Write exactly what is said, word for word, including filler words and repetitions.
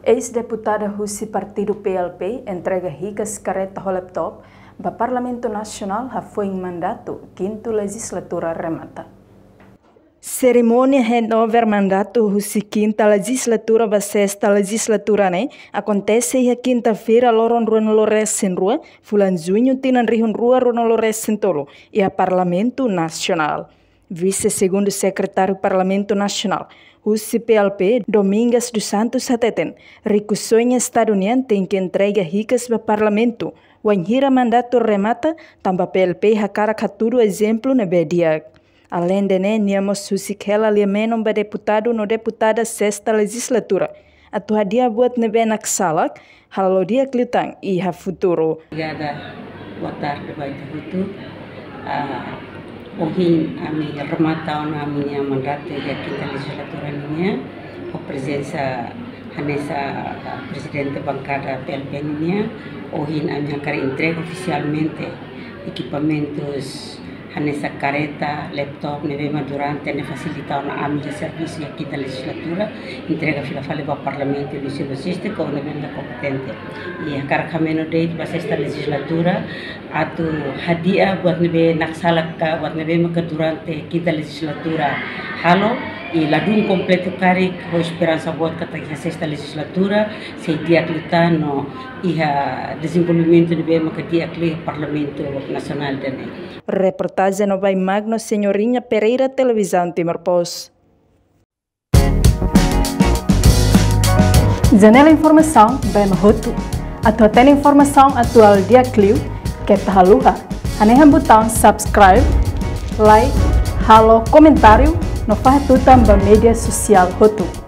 Ex-deputada Husi Partido P L P entrega ricas careta ao laptop para o Parlamento Nacional a foi em mandato quinta legislatura remata. Cerimônia renovar mandato Husi quinta legislatura para sexta legislatura né acontece a quinta-feira loron rua no Lores em rua, fulan junho tinan rihun rua no Lores em tolo e a Parlamento Nacional. Vice-segundo secretário do Parlamento Nacional, Husi P L P, Domingas dos Santos Hateten, recusou-em estadunidense em que entrega ricas para o Parlamento. O enhira mandato remata, também P L P a cara caturo exemplo na bedia. Além de né, niamos Husi Kela liamenon para deputado no deputada sexta legislatura. Atua dia buat nebe nak salak, halo dia klitang e ha futuro. Obrigada, boa tarde, vai ter Hoje, a minha remata na minha mandato da quinta legislatura minha, a presença nessa presidente da bancada P L P minha, hoje a minha cara entrega oficialmente equipamentos nessa careta, laptop, nevema durante a facilitar a minha serviço da quinta legislatura, entrega fila fala para o Parlamento e o logístico, ou nevema competente. E a cara caminho dele para esta legislatura, atu hadiah buat nebe naksalak buat nebe maka durante quinta legislatura halo e ladum completo kari com esperança buat kata esta legislatura se dia klita no iha desenvolvimento nebe maka dia kli Parlamento Nacional dene. Reportagem no vai Magno Senhorinha Pereira Televisão Timor Post. Janela informação bem mahotu. Atau tele informação atual dia Clio que tahaluha. Anehan botão subscribe, like, halo comentário no faz tutam ba mídia social hotu.